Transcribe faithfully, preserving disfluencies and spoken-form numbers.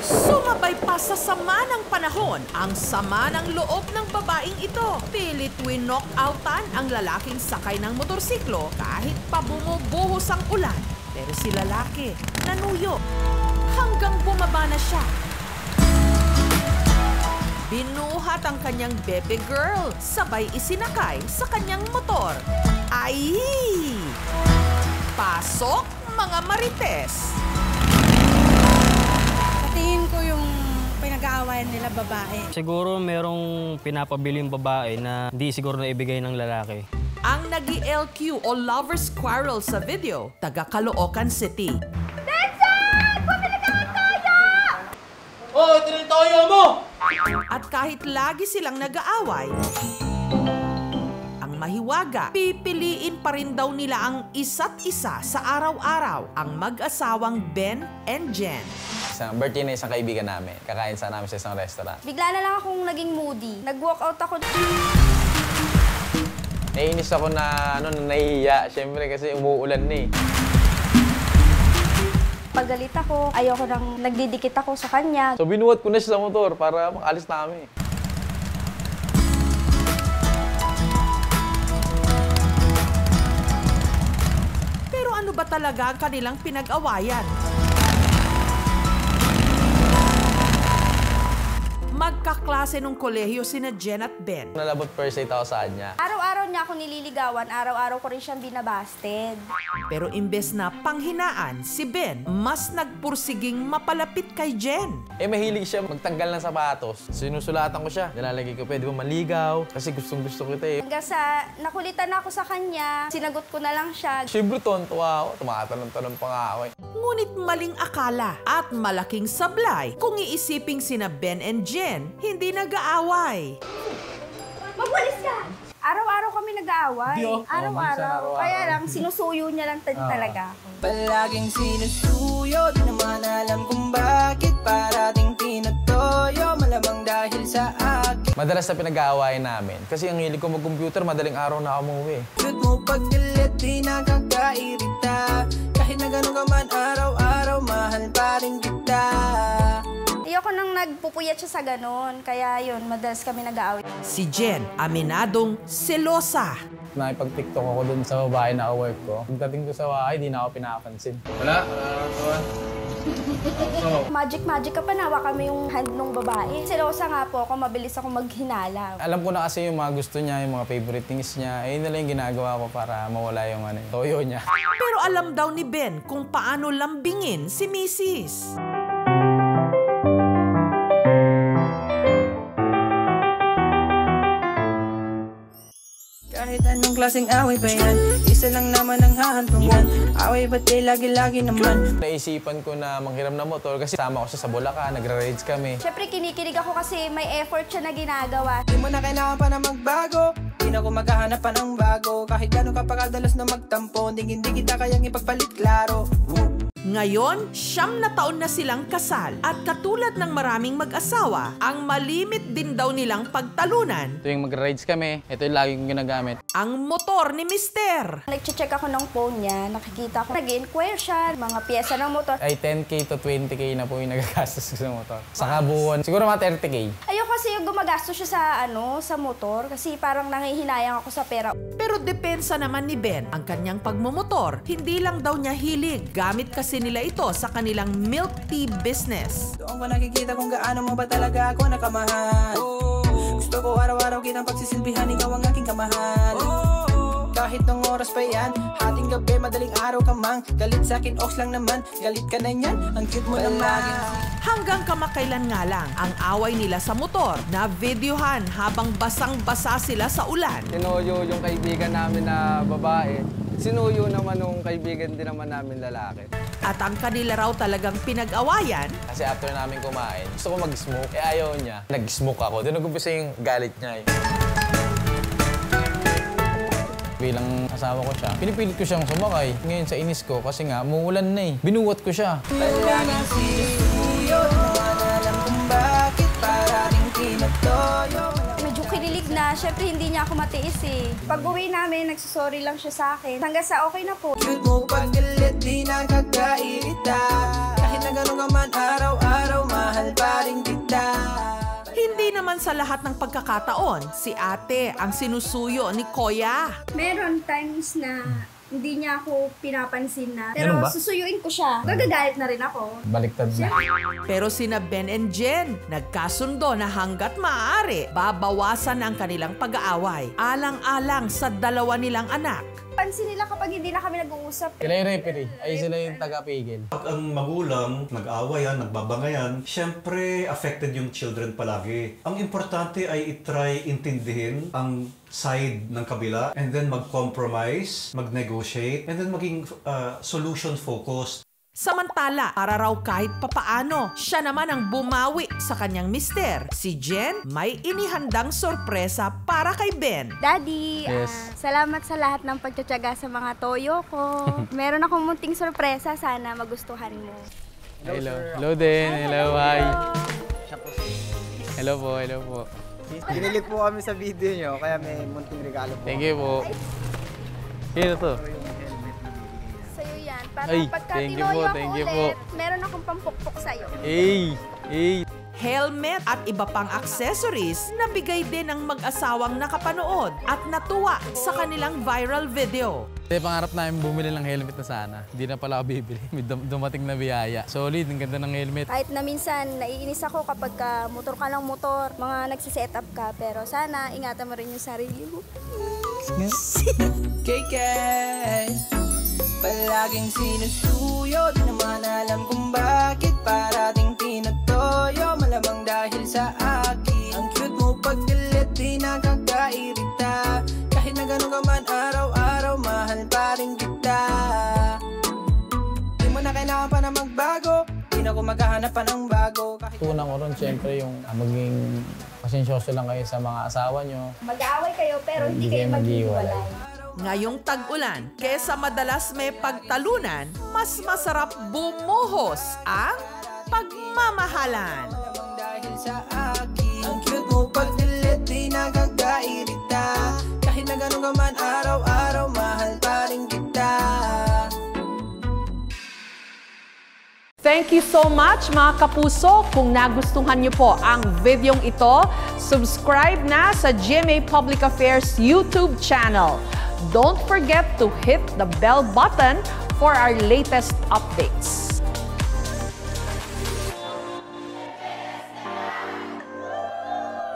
Sumabay pa sa sama ng panahon ang sama ng loob ng babaeng ito. Pilit winock-outan ang lalaking sakay ng motorsiklo kahit pa bumubuhos ang ulan. Pero si lalaki nanuyo hanggang bumaba na siya. Binuhat ang kanyang baby girl, sabay isinakay sa kanyang motor. Ay! Pasok, mga marites! Tingin ko yung pinag-aawayan nila babae. Siguro merong pinapabiling babae na di siguro na ibigay ng lalaki. Ang nag-L Q o lover's quarrel sa video, taga Caloocan City. Denson! Bumili ka ng toyo! Oh, ito yung toyo mo! At kahit lagi silang nag-aaway, ang mahiwaga, pipiliin pa rin daw nila ang isa't isa sa araw-araw, ang mag-asawang Ben and Jen. Isang birthday na isang kaibigan namin. Kakain sana namin sa isang restaurant. Bigla na lang akong naging moody. Nag-walkout ako. Naiinis ako na ano, na nahihiya. Siyempre kasi umuulan na eh. Pagalit ako, ayoko nang nagdidikit ako sa kanya. So binuhat ko na siya sa motor para makalis na kami. Pero ano ba talaga ang kanilang pinag-awayan? Magkaklase nung kolehiyo sina Jen at Ben. Nalabot first date ako sa kanya. Araw-araw niya ako nililigawan, araw-araw ko rin siyang binabasted. Pero imbes na panghinaan, si Ben mas nagpursiging mapalapit kay Jen. Eh mahilig siya magtanggal ng sapatos. Sinusulatan ko siya. Nilalagay ko, pwede ba maligaw? Kasi gustong gusto ko ito eh. Hanggang sa nakulitan na ako sa kanya, sinagot ko na lang siya. Siyempre tontuwa ako. Tumatanong-tanong pa nga ako eh. Ngunit maling akala at malaking sablay kung iisiping sina Ben and Jen hindi nag-aaway. Magwalis ka! Araw-araw kami nag-aaway. Oh, Araw-araw. Kaya lang, sinusuyo niya lang talaga ako. Palaging sinusuyo, di naman alam kung bakit parating tinatoyo, malamang dahil sa akin. Madalas na pinag-aawayan namin. Kasi ang hilig ko mag-computer, madaling araw na ako umuwi. Good mo paggalit, di nakakairita. Kahit na gano'n ka man araw-araw, mahal pa rin kita. Ayoko nang nagpupuyat siya sa ganon. Kaya yun, madalas kami nag-aaway. Si Jen, aminadong selosa. Nakipag-tiktok ako dun sa babae na work ko. Pagdating ko sa bahay, di na ako pinapansin. Wala, wala naman. Magic-magic ka pa, nawa kami yung hand ng babae. Selosa nga po ako, mabilis ako maghinala. Alam ko na kasi yung mga gusto niya, yung mga favorite things niya. Eh, yun na lang yung ginagawa ko para mawala yung ano, toyo niya. Pero alam daw ni Ben kung paano lambingin si Missus Kahit anong klaseng away pa yan, isa lang naman ang hahantungan. Away ba't di lagi-lagi naman? Naisipan ko na manghiram ng motor kasi sama ko siya sa Bulacan, nagra-rides kami. Siyempre, kinikilig ako kasi may effort siya na ginagawa. Di mo na kailangan pa na magbago, di na ako maghahanap pa ng bago. Kahit gano'n ka pagkadalas na magtampo, hindi kita kayang ipagpalit klaro. Woo. Ngayon, siyam na taon na silang kasal at katulad ng maraming mag-asawa, ang malimit din daw nilang pagtalunan. Tuwing magra-rides kami, ito yung lagi kong ginagamit. Ang motor ni Mister. Nag-check ako ng phone niya, nakikita ko, nag-inquire siya, mga pyesa ng motor. Ay ten K to twenty K na po yung nagagastos ko sa motor. Sa kabuuan, siguro mga thirty K. Ayoko kasi yung gumagastos siya sa, ano, sa motor kasi parang nangihinayang ako sa pera. Pero depensa naman ni Ben ang kanyang pagmumotor. Hindi lang daw niya hilig, gamit kasi nila ito sa kanilang milk tea business. Doon ko nakikita kung gaano mo ba talaga ako nakamahal. Oh, gusto ko araw-araw kitang pagsisilbihan, ikaw ang aking kamahal. Oh, kahit nung oras pa yan, hating gabi, madaling araw ka mang galit sa akin, ox lang naman, galit ka na yan, ang cute mo naman. Hanggang kamakailan nga lang ang away nila sa motor na videohan habang basang-basa sila sa ulan. Sinuyo yung kaibigan namin na babae. Sinuyo naman nung kaibigan din naman namin lalaki. At ang kanila raw talagang pinag-awayan. Kasi after namin kumain, gusto ko mag-smoke. Eh ayaw niya. Nag-smoke ako. Doon nag-umpisa yung galit niya eh. Bilang asawa ko siya, pinipilit ko siyang sumakay. Ngayon sa inis ko, kasi nga, muulan na eh. Binuwat ko siya. Palaging sinusuyo, alam kung bakit parating tinatoyo. Medyo kinilig na, syempre hindi niya ako matiis eh. Pag uwi namin, nagsusorry lang siya sa akin. Hanggang sa okay na po. Cute mo paggalit, di nakakairita. Kahit na gano'n ka man araw-araw, mahal naman sa lahat ng pagkakataon, si ate ang sinusuyo ni Kuya. Meron times na hindi niya ako pinapansin na. Pero Ganun ba? susuyuin ko siya. Gagagalit na rin ako. Baliktad na. Pero sina Ben and Jen, nagkasundo na hanggat maaari, babawasan ang kanilang pag-aaway. Alang-alang sa dalawa nilang anak. Pansin nila kapag hindi na kami nag-uusap. Sila yung referee. Ay, sila yung taga-pigil. Pag ang magulang, nag-aawayan, nagbabangayan, syempre affected yung children palagi. Ang importante ay itry intindihin ang side ng kabila and then mag-compromise, mag-negotiate, and then maging uh, solution-focused. Samantala, para raw kahit papaano, siya naman ang bumawi sa kanyang mister. Si Jen may inihandang sorpresa para kay Ben. Daddy, Yes. ah, salamat sa lahat ng pagtsatsaga sa mga toyo ko. Meron akong munting sorpresa. Sana magustuhan mo. Hello. Hello din. Hello. Hi. Hello po. Hello po. Binili po kami sa video nyo, kaya may munting regalo po. Thank you po. Ito to. Sa'yo yan. Para Ay, pagka thank you tinoyo po, ko thank you ulit, meron akong pampukpok sa'yo. Hey. Hey. Helmet at iba pang accessories na bigay din ng mag-asawang nakapanood at natuwa sa kanilang viral video. Kasi pangarap namin bumili ng helmet na sana. Hindi na pala ako bibili. May dum- dumating na biyaya. Solid, ang ganda ng helmet. Kahit na minsan, naiinis ako kapag ka motor ka ng motor, mga nagsiset up ka. Pero sana, ingatan mo rin yung sarili mo. K K Palaging sinusuyo, di naman alam kung bakit parating tinatoyo. Malamang dahil sa akin. Ang cute mo pag galit, di nakakairita. Kahit na gano'n ka man araw-araw, mahal pa rin kita. Di mo na kailangan pa na magbago, di na ako maghahanap pa ng bago. Kahit Tunang ko ron, siyempre, yung ah, maging pasensyoso lang kayo sa mga asawa nyo. Mag-aaway kayo, pero hindi Hindi kayo kayo maghiwalay. maghiwalay. Ngayong tag-ulan, kesa madalas may pagtalunan, mas masarap bumuhos ang pagmamahalan. malamang dahil sa akin. Ang cute mo pag galit, di nakakairita. Kahit na gano'n ka man araw-araw, mahal pa rin kita. Thank you so much mga kapuso. Kung nagustuhan niyo po ang videong ito, subscribe na sa G M A Public Affairs YouTube channel. Don't forget to hit the bell button for our latest updates.